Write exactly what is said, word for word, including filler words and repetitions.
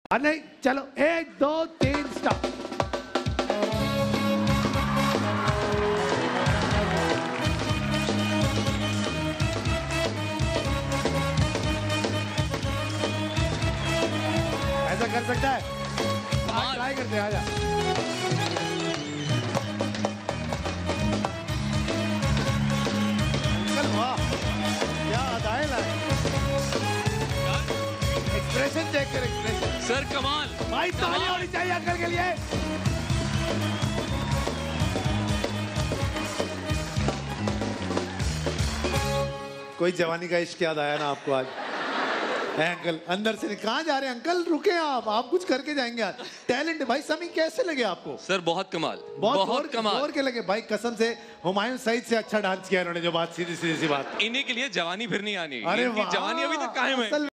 नहीं चलो एक दो तीन स्टॉप। ऐसा कर सकता है, ट्राई करते हैं, आजा। अंकल वाह क्या अदाएं लाए, एक्सप्रेशन चेक कर, एक्सप्रेशन सर कमाल। भाई ताली होनी चाहिए अंकल के लिए। कोई जवानी का इश्क याद आया ना आपको आज? है अंकल अंदर से कहाँ जा रहे हैं अंकल? रुके आप आप कुछ करके जाएंगे आज। टैलेंट भाई। समी कैसे लगे आपको? सर बहुत कमाल, बहुत, बहुत कमाल। और के लगे भाई, कसम से हुमायूं सईद से अच्छा डांस किया इन्होंने। जो बात सीधी सीधी सी बात, इन्हीं के लिए जवानी फिर नहीं आनी। अरे इनकी जवानी अभी तक कायम है।